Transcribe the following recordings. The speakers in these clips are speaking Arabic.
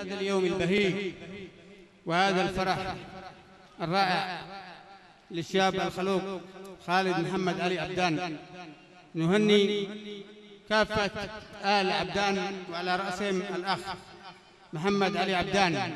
هذا اليوم البهيج وهذا الفرح الرائع للشاب الخلوق خالد محمد علي عبدان، نهني كافة آل عبدان وعلى رأسهم الأخ محمد علي عبدان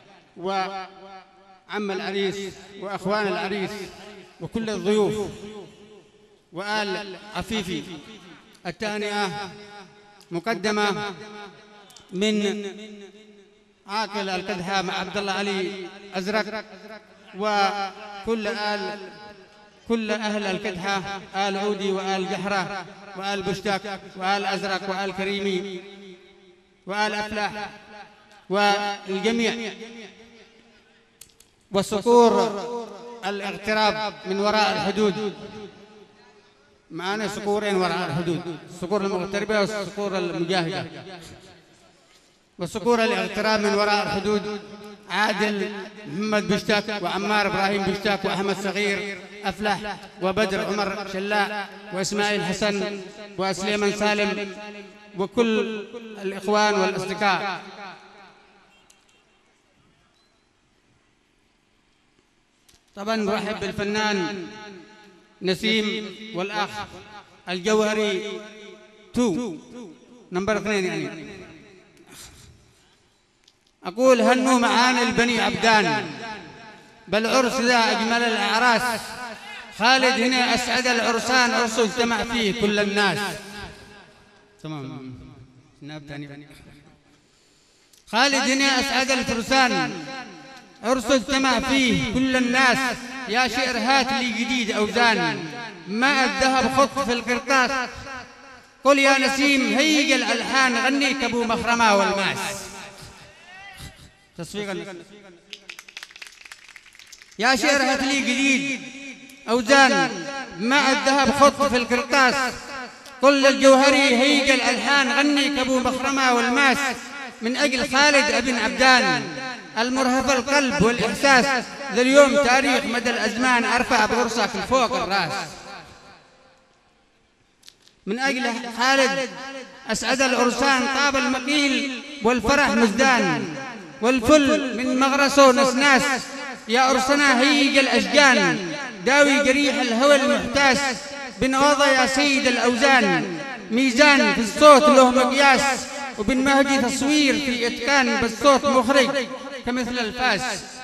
وعم العريس وأخوان العريس وكل الضيوف وآل عفيفي. التهنئة مقدمة من عاقل القدحة مع عبد الله علي أزرق وكل كل أهل القدحة، آل عودي وآل جحرة وآل بشتاك وآل أزرق وآل كريمي وآل أفلاح والجميع، وصقور الاغتراب من وراء الحدود. معنا صقورين وراء الحدود، الصقور المغتربة والصقور المجاهدة. وصقور الاغتراب من وراء الحدود عادل محمد بشتاك وعمار إبراهيم بشتاك وأحمد صغير أفلح وبدر عمر شلاء وإسماعيل حسن وسليمان سالم وكل الإخوان والأصدقاء. طبعا نرحب بالفنان نسيم والأخ الجوهري نمبر 2 يعني. أقول هنوا معانا البني عبدان بالعرس ذا أجمل الأعراس، خالد هنا أسعد العرسان، عرس اجتمع فيه كل الناس. تمام. خالد هنا أسعد الفرسان، عرس اجتمع فيه كل الناس. يا شعر هات لي جديد أوزان، ما الذهب خط في القرطاس. قل يا نسيم هيج الألحان، غنيك أبو مخرمة والماس. تصفيقا. يا شعر هات لي جديد أوزان، ما الذهب خط في القرطاس. قل للجوهري هيج الألحان، غنيك أبو مخرمة والماس. من أجل خالد ابن عبدان المرهف القلب والإحساس، ذا اليوم تاريخ مدى الأزمان، أرفع بغرسك فوق الرأس. من أجل خالد أسعد العرسان، طاب المقيل والفرح مزدان، والفل من مغرسه نسناس. يا عرسنا هيج الأشجان، داوي جريح الهوى المحتاس. بنوضة يا سيد الأوزان، ميزان في الصوت له مقياس. وبن مهدي تصوير في إتقان، بالصوت مخرج كمثل الفاس.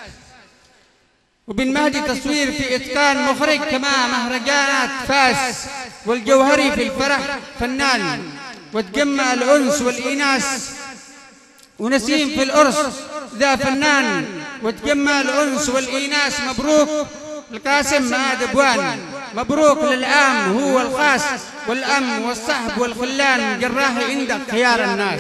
وبن مهدي تصوير في إتقان مخرج كما مهرجانات فاس. والجوهري في الفرح فنان، وتجمع الأنس والإناس. ونسيم في الأرس ذا فنان، وتجمع الأنس والإناس. مبروك القاسم مع دبوان، مبروك للعام هو الخاص. والأم والصحب والخلان، جراحي عندك خيار الناس.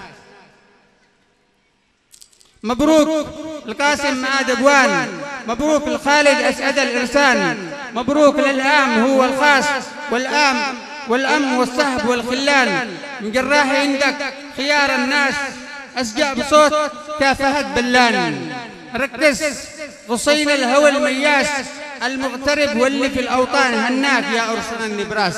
مبروك القاسم مع دبوان، مبروك الخالد أسعد الإرسان. مبروك للعام هو الخاص، والأم والصحب والخلان، من جراحي عندك خيار الناس. أسجع بصوت كافهد بلان، ركز غصين الهوى المياس. المغترب واللي في الأوطان، هناك يا عرسنا النبراس.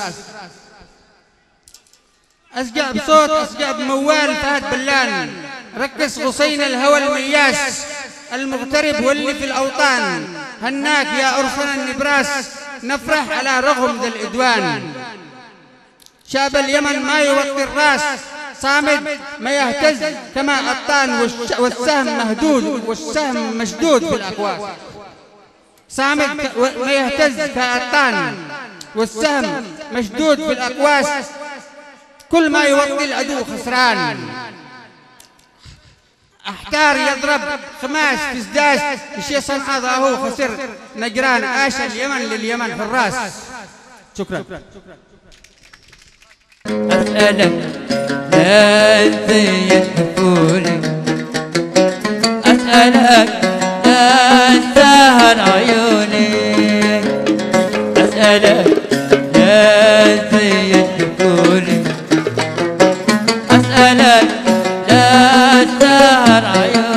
أسجع بصوت أسجع بموال فهد بلان، ركز غصين الهوى المياس. المغترب واللي في الأوطان، هناك يا عرسنا النبراس. نفرح على رغم ذا الإدوان، شاب اليمن ما يوطي الراس. صامد ما يهتز كما الطان، والسهم مهدود والسهم مشدود في الأقواس. صامد ما يهتز كالطان، والسهم مشدود في الأقواس. كل ما يوطي العدو خسران، أحتار يضرب خماس في سداس. الشيء صنع ضاهو خسر نجران، عاش اليمن لليمن حراس. شكرا. أسألك لا تزين طفولي، أسألك لا تسهر عيوني، أسألك لا تزين طفولي، أسألك لا تسهر عيوني.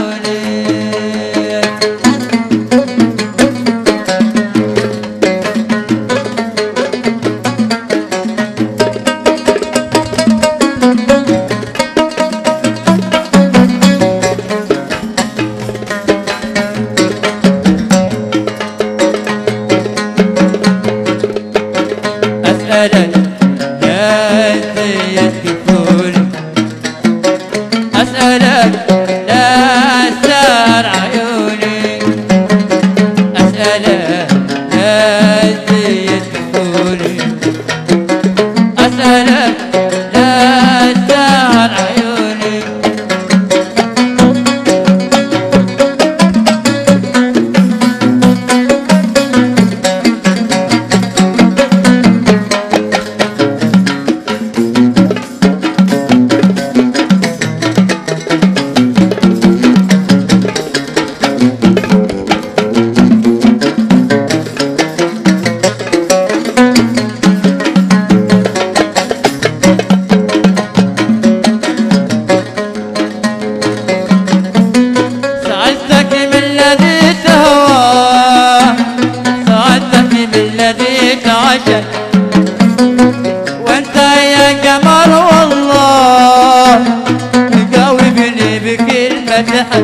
مدحك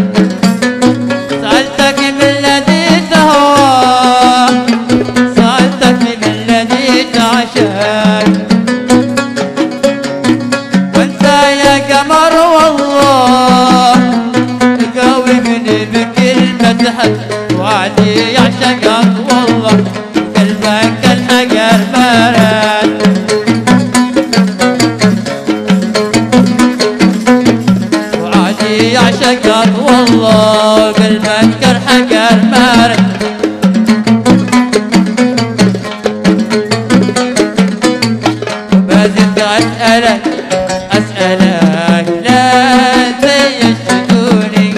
سألتك من الذي تهوى سألتك من الذي تعشق وانت يا قمر والله جاوبني بكلمة حق وعدي يعشقك والله قلبك الحجر مرد وعدي يعشقك والله قلبك الحجر مرد وبزيد أسألك أسألك لا تيشتوني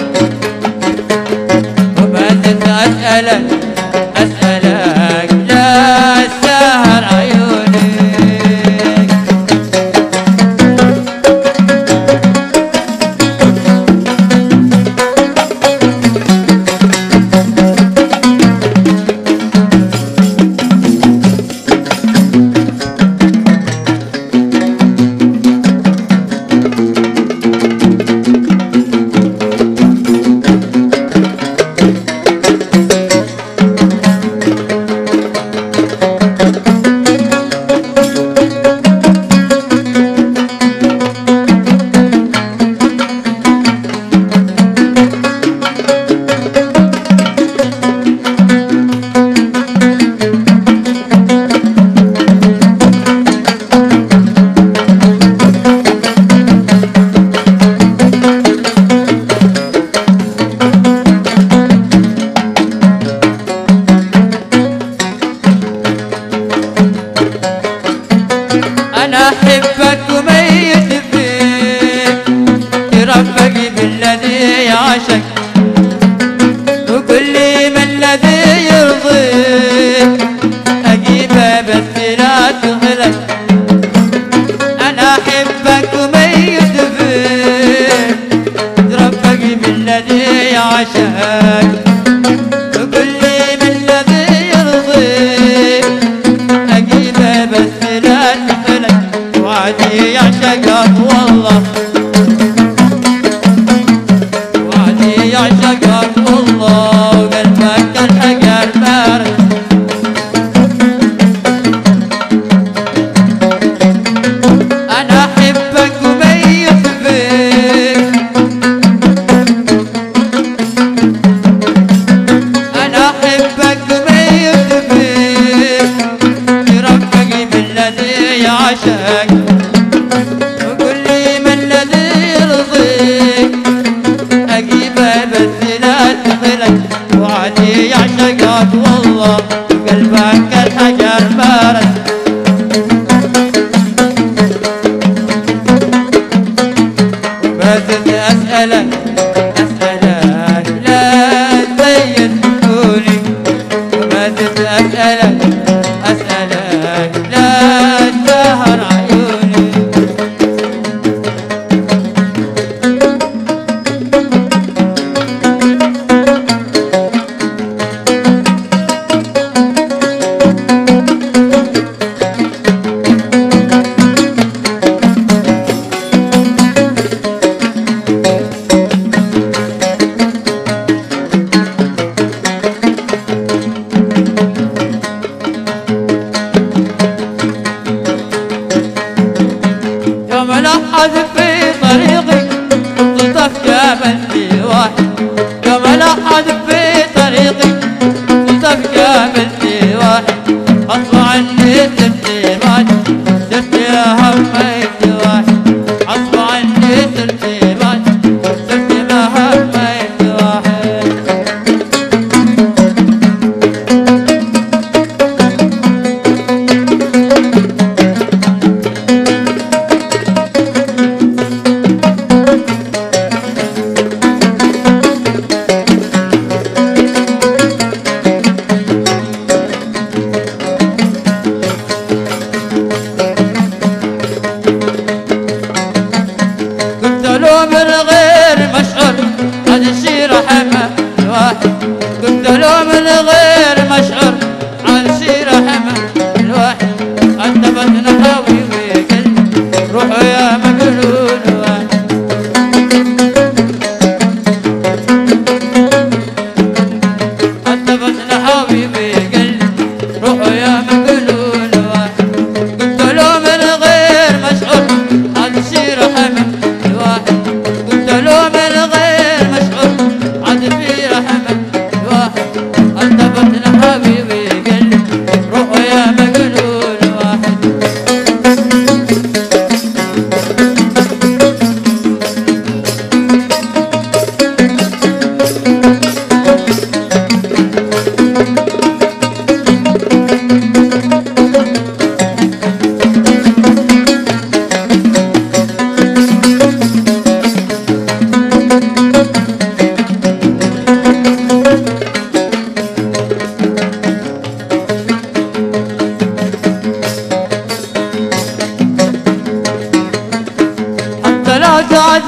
وبزيد أسألك أسألك لا سهر عيوني أنا أحبك وميت فيك ترفقي بالذي يعشق وقل لي ما الذي يرضيك أجيبه بس لا تغلق أنا أحبك وميت فيك ترفقي بالذي يعشق وقل لي ما الذي يرضيك أجيبه بس لا تغلق وعدي يعشقك والله وعدي يعشقك والله وقلبك الحجر بارد أنا أحبك وميت فيك أنا أحبك وميت فيك ترفقي بالذي يعشق وقل لي ما الذي يرضيك أجيبه بس لا تغلق وعدي يعشقك والله وقلبك الحجر بارد وبزيد أسألك أسألك لا تزينوني وبزيد أسألك أسألك لا تسهر عيوني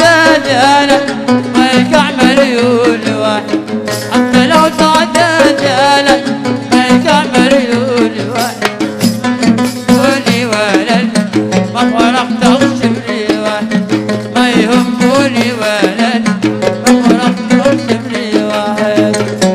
تعداد يالا ما يقع مليون واحد حتى لو تعداد يالا ما يقع مليون واحد قولي ولد ما فرقت اغشم لي واحد ما يهموني ولد ما فرقت اغشم لي واحد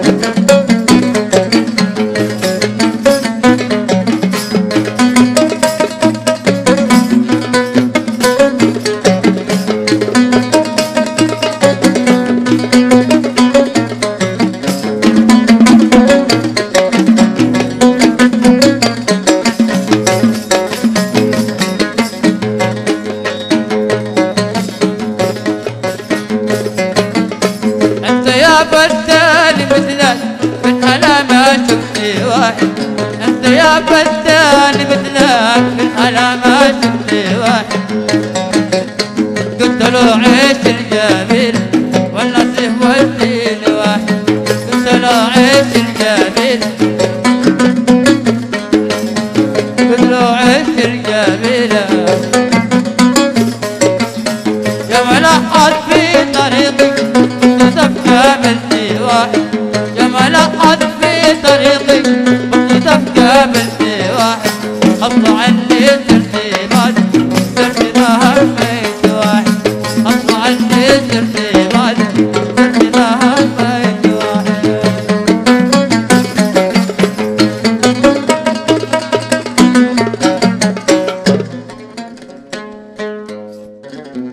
بداني مثلك من حلا ما شفت واحد انت يا بداني مثلك من حلا ما شفت واحد قلت له عيش الجميل والنصيح والدين واحد قلت له عيش الجميل قلت له عيش الجميل يا ملحظ في طريقك